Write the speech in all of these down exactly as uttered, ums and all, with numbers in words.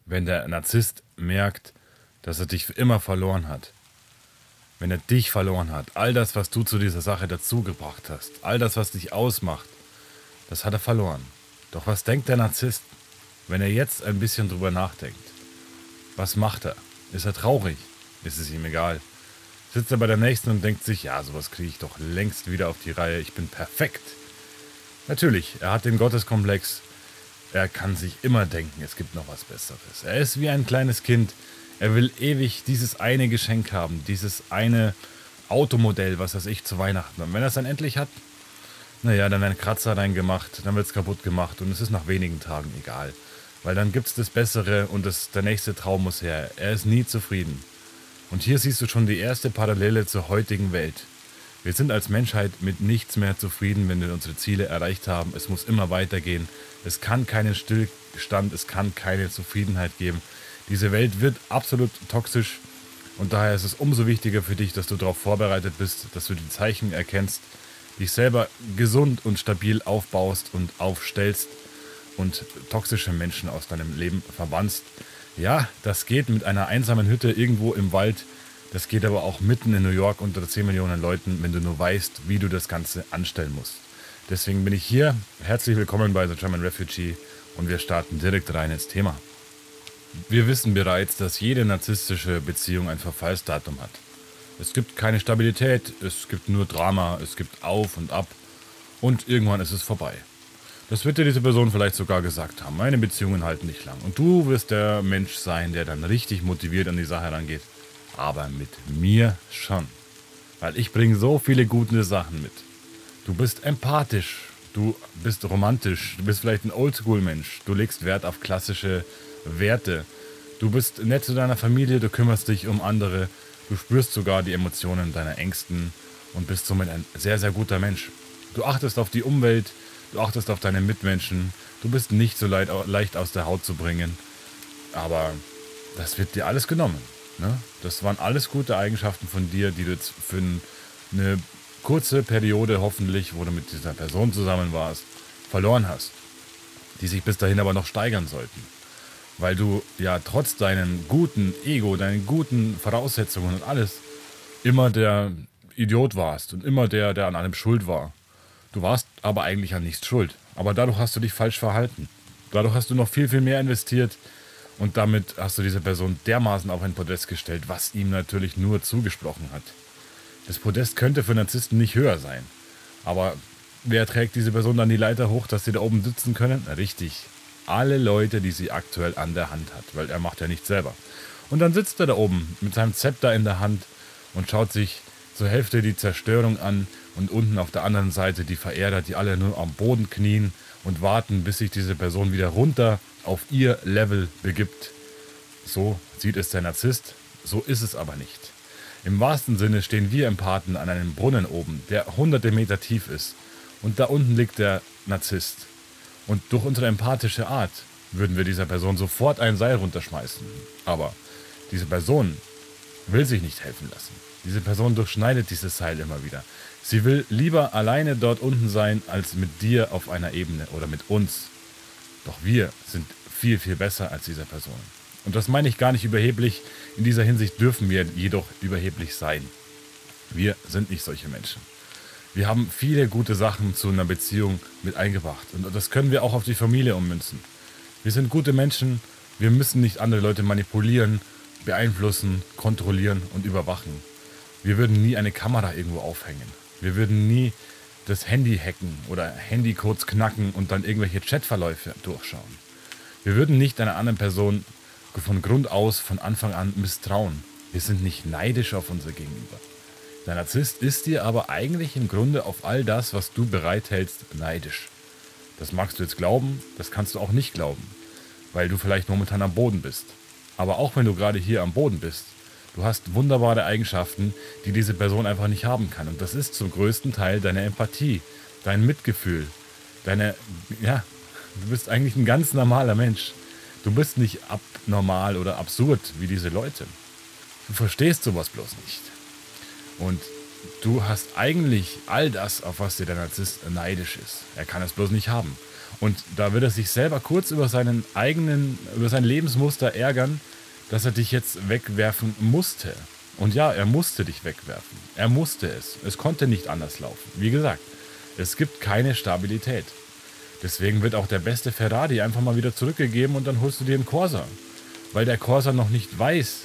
Wenn der Narzisst merkt, dass er dich für immer verloren hat, wenn er dich verloren hat, all das, was du zu dieser Sache dazugebracht hast, all das, was dich ausmacht, das hat er verloren. Doch was denkt der Narzisst, wenn er jetzt ein bisschen drüber nachdenkt? Was macht er? Ist er traurig? Ist es ihm egal? Sitzt er bei der Nächsten und denkt sich, ja, sowas kriege ich doch längst wieder auf die Reihe, ich bin perfekt. Natürlich, er hat den Gotteskomplex, er kann sich immer denken, es gibt noch was Besseres. Er ist wie ein kleines Kind, er will ewig dieses eine Geschenk haben, dieses eine Automodell, was weiß ich, zu Weihnachten. Und wenn er es dann endlich hat, naja, dann werden Kratzer reingemacht, dann wird es kaputt gemacht und es ist nach wenigen Tagen egal. Weil dann gibt es das Bessere und das, der nächste Traum muss her. Er ist nie zufrieden. Und hier siehst du schon die erste Parallele zur heutigen Welt. Wir sind als Menschheit mit nichts mehr zufrieden, wenn wir unsere Ziele erreicht haben. Es muss immer weitergehen. Es kann keinen Stillstand, es kann keine Zufriedenheit geben. Diese Welt wird absolut toxisch und daher ist es umso wichtiger für dich, dass du darauf vorbereitet bist, dass du die Zeichen erkennst, dich selber gesund und stabil aufbaust und aufstellst und toxische Menschen aus deinem Leben verbannst. Ja, das geht mit einer einsamen Hütte irgendwo im Wald. Das geht aber auch mitten in New York unter zehn Millionen Leuten, wenn du nur weißt, wie du das Ganze anstellen musst. Deswegen bin ich hier. Herzlich willkommen bei The German Refugee und wir starten direkt rein ins Thema. Wir wissen bereits, dass jede narzisstische Beziehung ein Verfallsdatum hat. Es gibt keine Stabilität, es gibt nur Drama, es gibt Auf und Ab und irgendwann ist es vorbei. Das wird dir diese Person vielleicht sogar gesagt haben. Meine Beziehungen halten nicht lang. Und du wirst der Mensch sein, der dann richtig motiviert an die Sache rangeht. Aber mit mir schon. Weil ich bringe so viele gute Sachen mit. Du bist empathisch, du bist romantisch, du bist vielleicht ein Oldschool-Mensch. Du legst Wert auf klassische Werte. Du bist nett zu deiner Familie, du kümmerst dich um andere. Du spürst sogar die Emotionen deiner Ängsten und bist somit ein sehr, sehr guter Mensch. Du achtest auf die Umwelt, du achtest auf deine Mitmenschen. Du bist nicht so leid, leicht aus der Haut zu bringen. Aber das wird dir alles genommen. Ne? Das waren alles gute Eigenschaften von dir, die du jetzt für eine kurze Periode hoffentlich, wo du mit dieser Person zusammen warst, verloren hast. Die sich bis dahin aber noch steigern sollten. Weil du ja trotz deinem guten Ego, deinen guten Voraussetzungen und alles immer der Idiot warst und immer der, der an allem schuld war. Du warst aber eigentlich an nichts schuld. Aber dadurch hast du dich falsch verhalten. Dadurch hast du noch viel, viel mehr investiert und damit hast du diese Person dermaßen auf ein Podest gestellt, was ihm natürlich nur zugesprochen hat. Das Podest könnte für Narzissten nicht höher sein. Aber wer trägt diese Person dann die Leiter hoch, dass sie da oben sitzen können? Richtig. Alle Leute, die sie aktuell an der Hand hat, weil er macht ja nichts selber. Und dann sitzt er da oben mit seinem Zepter in der Hand und schaut sich zur Hälfte die Zerstörung an und unten auf der anderen Seite die Verehrer, die alle nur am Boden knien und warten, bis sich diese Person wieder runter auf ihr Level begibt. So sieht es der Narzisst, so ist es aber nicht. Im wahrsten Sinne stehen wir Empathen an einem Brunnen oben, der hunderte Meter tief ist. Und da unten liegt der Narzisst. Und durch unsere empathische Art würden wir dieser Person sofort ein Seil runterschmeißen. Aber diese Person will sich nicht helfen lassen. Diese Person durchschneidet dieses Seil immer wieder. Sie will lieber alleine dort unten sein, als mit dir auf einer Ebene oder mit uns. Doch wir sind viel, viel besser als diese Person. Und das meine ich gar nicht überheblich. In dieser Hinsicht dürfen wir jedoch überheblich sein. Wir sind nicht solche Menschen. Wir haben viele gute Sachen zu einer Beziehung mit eingebracht. Und das können wir auch auf die Familie ummünzen. Wir sind gute Menschen. Wir müssen nicht andere Leute manipulieren, beeinflussen, kontrollieren und überwachen. Wir würden nie eine Kamera irgendwo aufhängen. Wir würden nie das Handy hacken oder Handycodes knacken und dann irgendwelche Chatverläufe durchschauen. Wir würden nicht einer anderen Person von Grund aus, von Anfang an misstrauen. Wir sind nicht neidisch auf unser Gegenüber. Der Narzisst ist dir aber eigentlich im Grunde auf all das, was du bereithältst, neidisch. Das magst du jetzt glauben, das kannst du auch nicht glauben, weil du vielleicht momentan am Boden bist. Aber auch wenn du gerade hier am Boden bist, du hast wunderbare Eigenschaften, die diese Person einfach nicht haben kann. Und das ist zum größten Teil deine Empathie, dein Mitgefühl, deine, ja, du bist eigentlich ein ganz normaler Mensch. Du bist nicht abnormal oder absurd wie diese Leute. Du verstehst sowas bloß nicht. Und du hast eigentlich all das, auf was dir der Narzisst neidisch ist. Er kann es bloß nicht haben. Und da wird er sich selber kurz über seinen eigenen, über sein Lebensmuster ärgern, dass er dich jetzt wegwerfen musste. Und ja, er musste dich wegwerfen. Er musste es. Es konnte nicht anders laufen. Wie gesagt, es gibt keine Stabilität. Deswegen wird auch der beste Ferrari einfach mal wieder zurückgegeben und dann holst du dir einen Corsa. Weil der Corsa noch nicht weiß,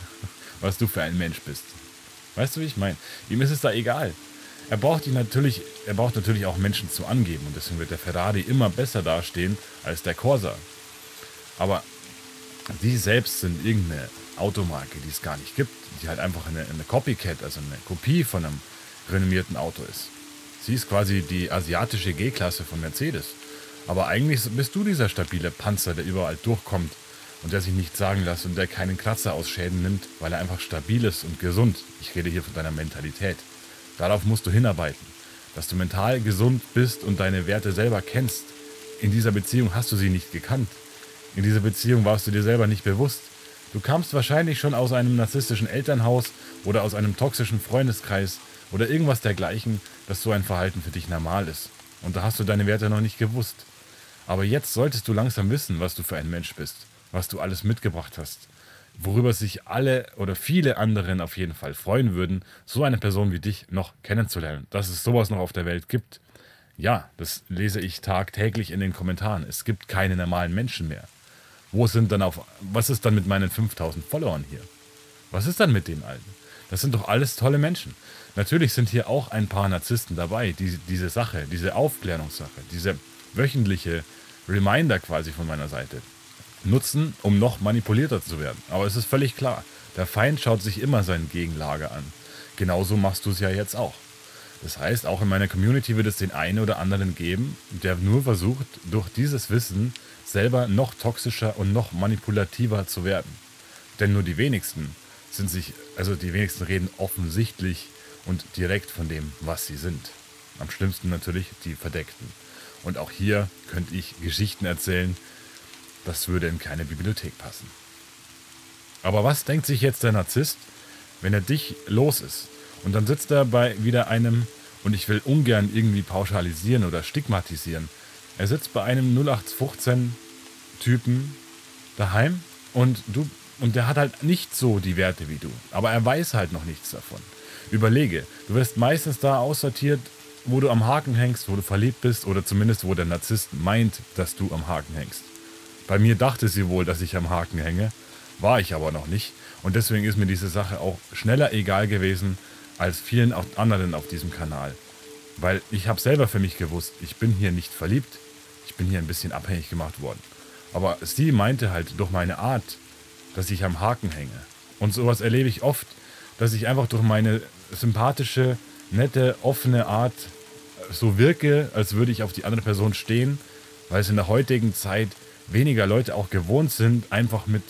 was du für ein Mensch bist. Weißt du, wie ich meine? Ihm ist es da egal. Er braucht ihn natürlich, er braucht natürlich auch Menschen zu angeben und deswegen wird der Ferrari immer besser dastehen als der Corsa. Aber die selbst sind irgendeine Automarke, die es gar nicht gibt, die halt einfach eine, eine Copycat, also eine Kopie von einem renommierten Auto ist. Sie ist quasi die asiatische G-Klasse von Mercedes. Aber eigentlich bist du dieser stabile Panzer, der überall durchkommt und der sich nichts sagen lässt und der keinen Kratzer aus Schäden nimmt, weil er einfach stabil ist und gesund. Ich rede hier von deiner Mentalität. Darauf musst du hinarbeiten, dass du mental gesund bist und deine Werte selber kennst. In dieser Beziehung hast du sie nicht gekannt. In dieser Beziehung warst du dir selber nicht bewusst. Du kamst wahrscheinlich schon aus einem narzisstischen Elternhaus oder aus einem toxischen Freundeskreis oder irgendwas dergleichen, dass so ein Verhalten für dich normal ist. Und da hast du deine Werte noch nicht gewusst. Aber jetzt solltest du langsam wissen, was du für ein Mensch bist, was du alles mitgebracht hast, worüber sich alle oder viele anderen auf jeden Fall freuen würden, so eine Person wie dich noch kennenzulernen, dass es sowas noch auf der Welt gibt. Ja, das lese ich tagtäglich in den Kommentaren. Es gibt keine normalen Menschen mehr. Wo sind dann auf, was ist dann mit meinen fünftausend Followern hier? Was ist dann mit den allen? Das sind doch alles tolle Menschen. Natürlich sind hier auch ein paar Narzissten dabei, die diese Sache, diese Aufklärungssache, diese wöchentliche Reminder quasi von meiner Seite nutzen, um noch manipulierter zu werden. Aber es ist völlig klar, der Feind schaut sich immer sein Gegenlager an. Genauso machst du es ja jetzt auch. Das heißt, auch in meiner Community wird es den einen oder anderen geben, der nur versucht, durch dieses Wissen selber noch toxischer und noch manipulativer zu werden. Denn nur die wenigsten sind sich, also die wenigsten reden offensichtlich und direkt von dem, was sie sind. Am schlimmsten natürlich die Verdeckten. Und auch hier könnte ich Geschichten erzählen, das würde in keine Bibliothek passen. Aber was denkt sich jetzt der Narzisst, wenn er dich los ist? Und dann sitzt er bei wieder einem, und ich will ungern irgendwie pauschalisieren oder stigmatisieren, er sitzt bei einem null acht fünfzehn Typen daheim und du und der hat halt nicht so die Werte wie du, aber er weiß halt noch nichts davon. Überlege, du wirst meistens da aussortiert, wo du am Haken hängst, wo du verliebt bist oder zumindest wo der Narzisst meint, dass du am Haken hängst. Bei mir dachte sie wohl, dass ich am Haken hänge, war ich aber noch nicht und deswegen ist mir diese Sache auch schneller egal gewesen als vielen anderen auf diesem Kanal. Weil ich habe selber für mich gewusst, ich bin hier nicht verliebt, ich bin hier ein bisschen abhängig gemacht worden. Aber sie meinte halt durch meine Art, dass ich am Haken hänge. Und sowas erlebe ich oft, dass ich einfach durch meine sympathische, nette, offene Art so wirke, als würde ich auf die andere Person stehen, weil es in der heutigen Zeit weniger Leute auch gewohnt sind, einfach mit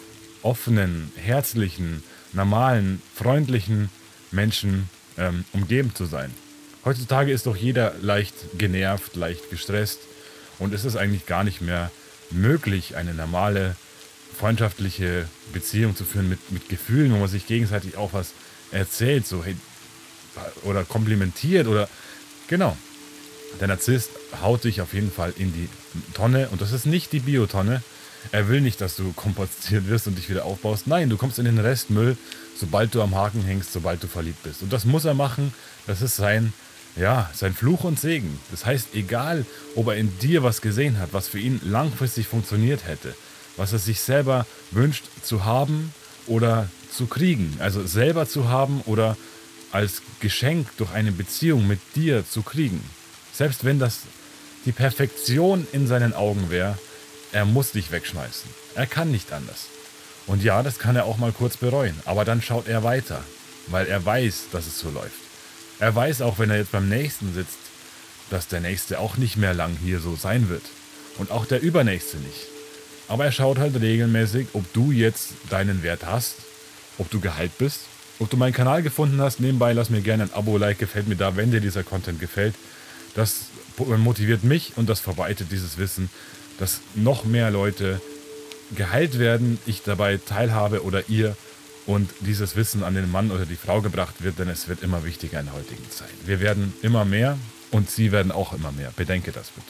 offenen, herzlichen, normalen, freundlichen Menschen ähm, umgeben zu sein. Heutzutage ist doch jeder leicht genervt, leicht gestresst und es ist eigentlich gar nicht mehr möglich, eine normale, freundschaftliche Beziehung zu führen mit, mit Gefühlen, wo man sich gegenseitig auch was erzählt, so hey, oder komplimentiert oder genau. Der Narzisst haut dich auf jeden Fall in die Tonne und das ist nicht die Biotonne. Er will nicht, dass du kompostiert wirst und dich wieder aufbaust. Nein, du kommst in den Restmüll, sobald du am Haken hängst, sobald du verliebt bist. Und das muss er machen. Das ist sein, ja, sein Fluch und Segen. Das heißt, egal, ob er in dir was gesehen hat, was für ihn langfristig funktioniert hätte, was er sich selber wünscht zu haben oder zu kriegen, also selber zu haben oder als Geschenk durch eine Beziehung mit dir zu kriegen. Selbst wenn das die Perfektion in seinen Augen wäre, er muss dich wegschmeißen. Er kann nicht anders. Und ja, das kann er auch mal kurz bereuen. Aber dann schaut er weiter, weil er weiß, dass es so läuft. Er weiß auch, wenn er jetzt beim Nächsten sitzt, dass der Nächste auch nicht mehr lang hier so sein wird. Und auch der Übernächste nicht. Aber er schaut halt regelmäßig, ob du jetzt deinen Wert hast, ob du geheilt bist, ob du meinen Kanal gefunden hast. Nebenbei lass mir gerne ein Abo, Like, gefällt mir da, wenn dir dieser Content gefällt. Das motiviert mich und das verbreitet dieses Wissen, dass noch mehr Leute geheilt werden, ich dabei teilhabe oder ihr und dieses Wissen an den Mann oder die Frau gebracht wird, denn es wird immer wichtiger in der heutigen Zeit. Wir werden immer mehr und sie werden auch immer mehr. Bedenke das bitte.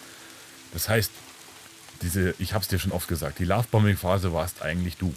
Das heißt, diese, ich habe es dir schon oft gesagt, die Lovebombing-Phase warst eigentlich du.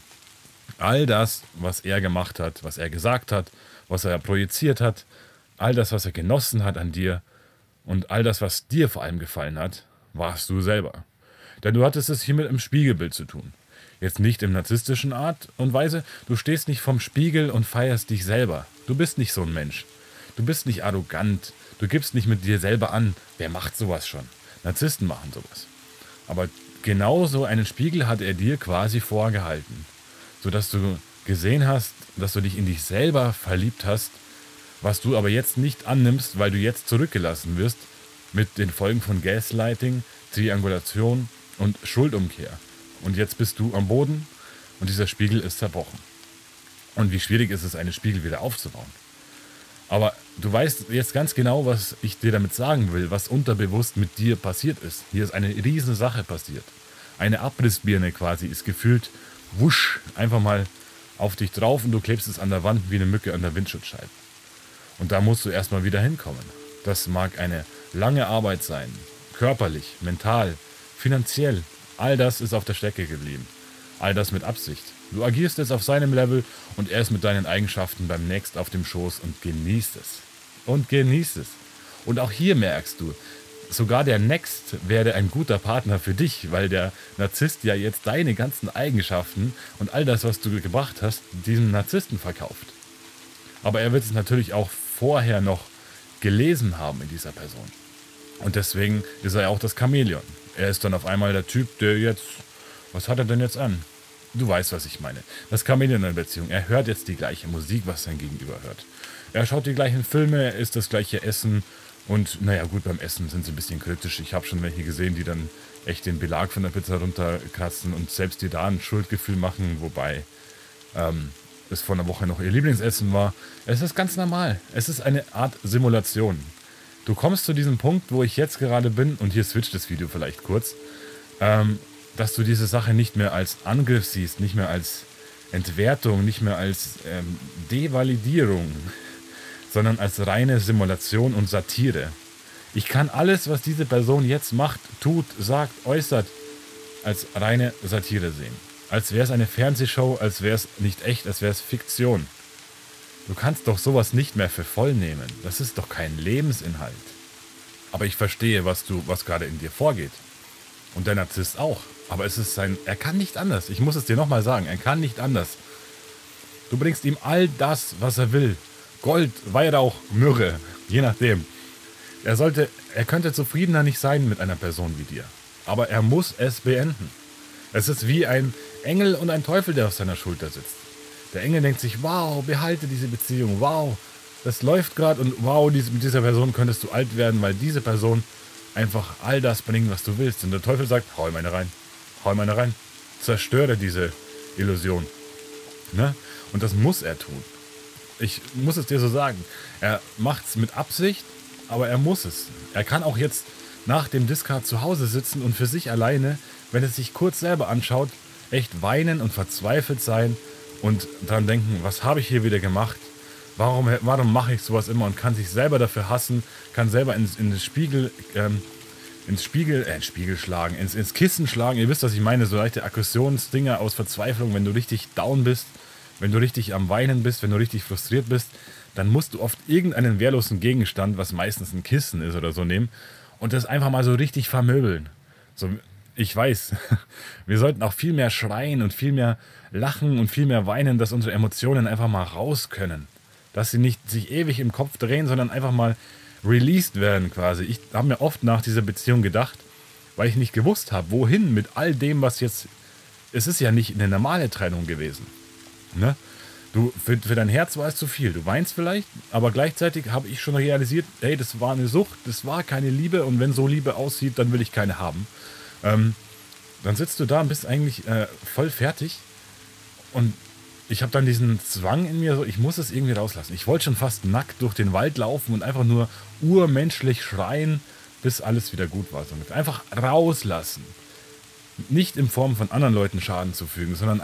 All das, was er gemacht hat, was er gesagt hat, was er projiziert hat, all das, was er genossen hat an dir und all das, was dir vor allem gefallen hat, warst du selber. Denn du hattest es hier mit einem Spiegelbild zu tun. Jetzt nicht im narzisstischen Art und Weise, du stehst nicht vorm Spiegel und feierst dich selber. Du bist nicht so ein Mensch. Du bist nicht arrogant. Du gibst nicht mit dir selber an. Wer macht sowas schon? Narzissten machen sowas. Aber genauso einen Spiegel hat er dir quasi vorgehalten, sodass du gesehen hast, dass du dich in dich selber verliebt hast, was du aber jetzt nicht annimmst, weil du jetzt zurückgelassen wirst mit den Folgen von Gaslighting, Triangulation und Schuldumkehr. Und jetzt bist du am Boden und dieser Spiegel ist zerbrochen. Und wie schwierig ist es, einen Spiegel wieder aufzubauen. Aber du weißt jetzt ganz genau, was ich dir damit sagen will, was unterbewusst mit dir passiert ist. Hier ist eine riesen Sache passiert. Eine Abrissbirne quasi ist gefühlt, wusch, einfach mal auf dich drauf und du klebst es an der Wand wie eine Mücke an der Windschutzscheibe. Und da musst du erstmal wieder hinkommen. Das mag eine lange Arbeit sein, körperlich, mental, finanziell. All das ist auf der Strecke geblieben. All das mit Absicht. Du agierst jetzt auf seinem Level und er ist mit deinen Eigenschaften beim Next auf dem Schoß und genießt es. Und genießt es. Und auch hier merkst du, sogar der Next werde ein guter Partner für dich, weil der Narzisst ja jetzt deine ganzen Eigenschaften und all das, was du gebracht hast, diesem Narzissten verkauft. Aber er wird es natürlich auch vorher noch gelesen haben in dieser Person. Und deswegen ist er ja auch das Chamäleon. Er ist dann auf einmal der Typ, der jetzt... Was hat er denn jetzt an? Du weißt, was ich meine. Das Chamäleon in der Beziehung. Er hört jetzt die gleiche Musik, was sein Gegenüber hört. Er schaut die gleichen Filme, er isst das gleiche Essen. Und naja gut, beim Essen sind sie ein bisschen kritisch. Ich habe schon welche gesehen, die dann echt den Belag von der Pizza runterkratzen und selbst die da ein Schuldgefühl machen. Wobei ähm, es vor einer Woche noch ihr Lieblingsessen war. Es ist ganz normal. Es ist eine Art Simulation. Du kommst zu diesem Punkt, wo ich jetzt gerade bin, und hier switcht das Video vielleicht kurz, ähm, dass du diese Sache nicht mehr als Angriff siehst, nicht mehr als Entwertung, nicht mehr als ähm, Devalidierung, sondern als reine Simulation und Satire. Ich kann alles, was diese Person jetzt macht, tut, sagt, äußert, als reine Satire sehen. Als wäre es eine Fernsehshow, als wäre es nicht echt, als wäre es Fiktion. Du kannst doch sowas nicht mehr für voll nehmen. Das ist doch kein Lebensinhalt. Aber ich verstehe, was du, was gerade in dir vorgeht. Und der Narzisst auch. Aber es ist sein, er kann nicht anders. Ich muss es dir nochmal sagen, er kann nicht anders. Du bringst ihm all das, was er will. Gold, Weihrauch, Myrrhe, je nachdem. Er sollte, er könnte zufriedener nicht sein mit einer Person wie dir. Aber er muss es beenden. Es ist wie ein Engel und ein Teufel, der auf seiner Schulter sitzt. Der Engel denkt sich, wow, behalte diese Beziehung, wow, das läuft gerade und wow, diese, mit dieser Person könntest du alt werden, weil diese Person einfach all das bringt, was du willst. Und der Teufel sagt, hau ihm eine rein, hau ihm eine rein, zerstöre diese Illusion. Ne? Und das muss er tun. Ich muss es dir so sagen. Er macht es mit Absicht, aber er muss es. Er kann auch jetzt nach dem Discard zu Hause sitzen und für sich alleine, wenn er sich kurz selber anschaut, echt weinen und verzweifelt sein und dran denken, was habe ich hier wieder gemacht? Warum, warum mache ich sowas immer? Und kann sich selber dafür hassen, kann selber ins, in den Spiegel, ähm, ins Spiegel, äh, ins Spiegel schlagen, ins, ins Kissen schlagen. Ihr wisst, was ich meine, so leichte Aggressionsdinger aus Verzweiflung, wenn du richtig down bist, wenn du richtig am Weinen bist, wenn du richtig frustriert bist, dann musst du oft irgendeinen wehrlosen Gegenstand, was meistens ein Kissen ist oder so, nehmen und das einfach mal so richtig vermöbeln. So, ich weiß, wir sollten auch viel mehr schreien und viel mehr lachen und viel mehr weinen, dass unsere Emotionen einfach mal raus können. Dass sie nicht sich ewig im Kopf drehen, sondern einfach mal released werden quasi. Ich habe mir oft nach dieser Beziehung gedacht, weil ich nicht gewusst habe, wohin mit all dem, was jetzt... Es ist ja nicht eine normale Trennung gewesen. Ne? Du, für, für dein Herz war es zu viel. Du weinst vielleicht, aber gleichzeitig habe ich schon realisiert, hey, das war eine Sucht, das war keine Liebe und wenn so Liebe aussieht, dann will ich keine haben. Ähm, dann sitzt du da und bist eigentlich äh, voll fertig und ich habe dann diesen Zwang in mir, so, ich muss es irgendwie rauslassen. Ich wollte schon fast nackt durch den Wald laufen und einfach nur urmenschlich schreien, bis alles wieder gut war. So, einfach rauslassen. Nicht in Form von anderen Leuten Schaden zufügen, sondern einfach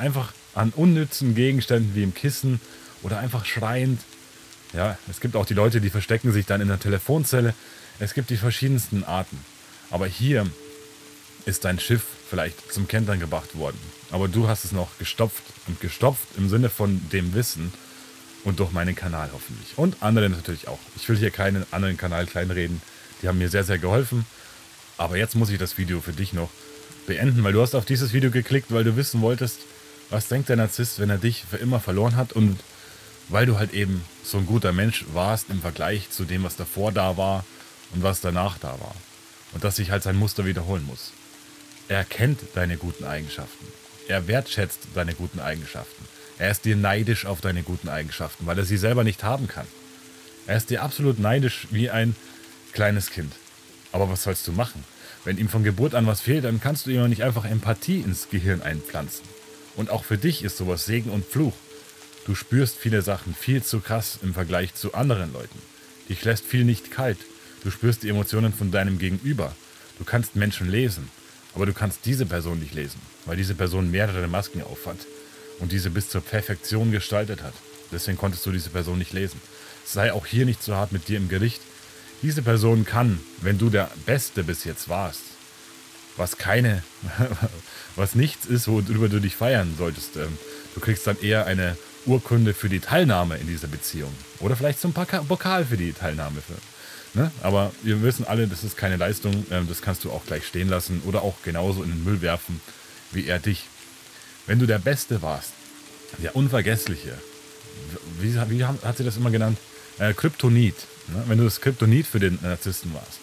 an unnützen Gegenständen wie im Kissen oder einfach schreiend. Ja, es gibt auch die Leute, die verstecken sich dann in der Telefonzelle. Es gibt die verschiedensten Arten. Aber hier ist dein Schiff vielleicht zum Kentern gebracht worden. Aber du hast es noch gestopft und gestopft im Sinne von dem Wissen und durch meinen Kanal hoffentlich. Und andere natürlich auch. Ich will hier keinen anderen Kanal kleinreden. Die haben mir sehr, sehr geholfen. Aber jetzt muss ich das Video für dich noch beenden, weil du hast auf dieses Video geklickt, weil du wissen wolltest, was denkt der Narzisst, wenn er dich für immer verloren hat, und weil du halt eben so ein guter Mensch warst im Vergleich zu dem, was davor da war und was danach da war. Und dass sich halt sein Muster wiederholen muss. Er kennt deine guten Eigenschaften. Er wertschätzt deine guten Eigenschaften. Er ist dir neidisch auf deine guten Eigenschaften, weil er sie selber nicht haben kann. Er ist dir absolut neidisch wie ein kleines Kind. Aber was sollst du machen? Wenn ihm von Geburt an was fehlt, dann kannst du ihm nicht einfach Empathie ins Gehirn einpflanzen. Und auch für dich ist sowas Segen und Fluch. Du spürst viele Sachen viel zu krass im Vergleich zu anderen Leuten. Dich lässt viel nicht kalt. Du spürst die Emotionen von deinem Gegenüber. Du kannst Menschen lesen, aber du kannst diese Person nicht lesen, weil diese Person mehrere Masken aufhat und diese bis zur Perfektion gestaltet hat. Deswegen konntest du diese Person nicht lesen. Sei auch hier nicht so hart mit dir im Gericht. Diese Person kann, wenn du der Beste bis jetzt warst, was keine, was nichts ist, worüber du dich feiern solltest, ähm, du kriegst dann eher eine Urkunde für die Teilnahme in dieser Beziehung. Oder vielleicht so ein Pokal für die Teilnahme. Für, ne? Aber wir wissen alle, das ist keine Leistung, ähm, das kannst du auch gleich stehen lassen oder auch genauso in den Müll werfen, wie er dich. Wenn du der Beste warst, der Unvergessliche, wie, wie hat sie das immer genannt? Äh, Kryptonit. Ne? Wenn du das Kryptonit für den Narzissten warst,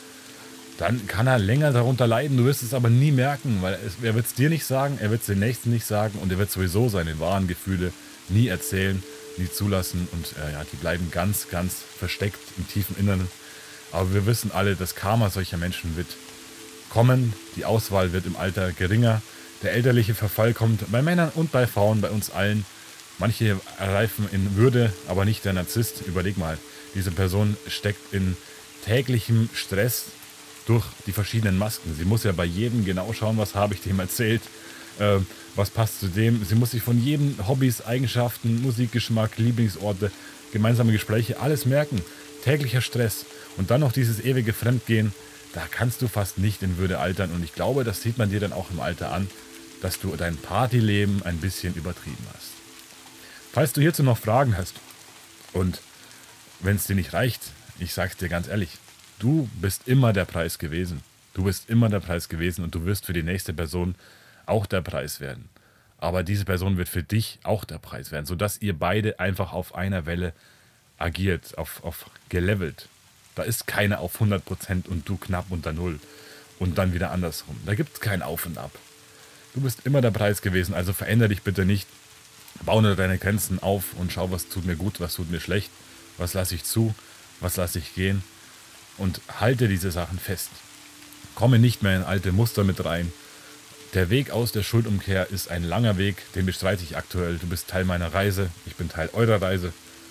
dann kann er länger darunter leiden. Du wirst es aber nie merken, weil es, er wird es dir nicht sagen, er wird es den Nächsten nicht sagen und er wird sowieso seine wahren Gefühle nie erzählen, nie zulassen. Und äh, ja, die bleiben ganz, ganz versteckt im tiefen Inneren. Aber wir wissen alle, das Karma solcher Menschen wird kommen. Die Auswahl wird im Alter geringer. Der elterliche Verfall kommt bei Männern und bei Frauen, bei uns allen. Manche reifen in Würde, aber nicht der Narzisst. Überleg mal, diese Person steckt in täglichem Stress durch die verschiedenen Masken. Sie muss ja bei jedem genau schauen, was habe ich dem erzählt, äh, was passt zu dem. Sie muss sich von jedem Hobbys, Eigenschaften, Musikgeschmack, Lieblingsorte, gemeinsame Gespräche, alles merken. Täglicher Stress. Und dann noch dieses ewige Fremdgehen. Da kannst du fast nicht in Würde altern. Und ich glaube, das sieht man dir dann auch im Alter an, dass du dein Partyleben ein bisschen übertrieben hast. Falls du hierzu noch Fragen hast und wenn es dir nicht reicht, ich sag's dir ganz ehrlich, du bist immer der Preis gewesen. Du bist immer der Preis gewesen und du wirst für die nächste Person auch der Preis werden. Aber diese Person wird für dich auch der Preis werden, sodass ihr beide einfach auf einer Welle agiert, auf, auf gelevelt. Da ist keine auf hundert Prozent und du knapp unter Null und dann wieder andersrum. Da gibt es kein Auf und Ab. Du bist immer der Preis gewesen, also verändere dich bitte nicht. Baue nur deine Grenzen auf und schau, was tut mir gut, was tut mir schlecht, was lasse ich zu, was lasse ich gehen und halte diese Sachen fest. Komme nicht mehr in alte Muster mit rein. Der Weg aus der Schuldumkehr ist ein langer Weg, den bestreite ich aktuell. Du bist Teil meiner Reise, ich bin Teil eurer Reise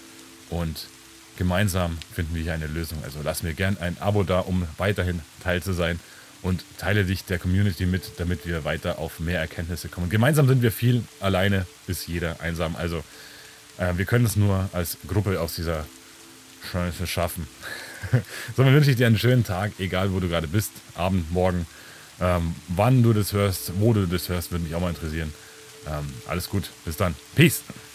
und gemeinsam finden wir hier eine Lösung. Also lass mir gern ein Abo da, um weiterhin Teil zu sein und teile dich der Community mit, damit wir weiter auf mehr Erkenntnisse kommen. Gemeinsam sind wir viel, alleine ist jeder einsam. Also äh, wir können es nur als Gruppe aus dieser Scheiße schaffen. So, dann wünsche ich dir einen schönen Tag, egal wo du gerade bist, Abend, Morgen, ähm, wann du das hörst, wo du das hörst, würde mich auch mal interessieren. Ähm, alles gut, bis dann. Peace!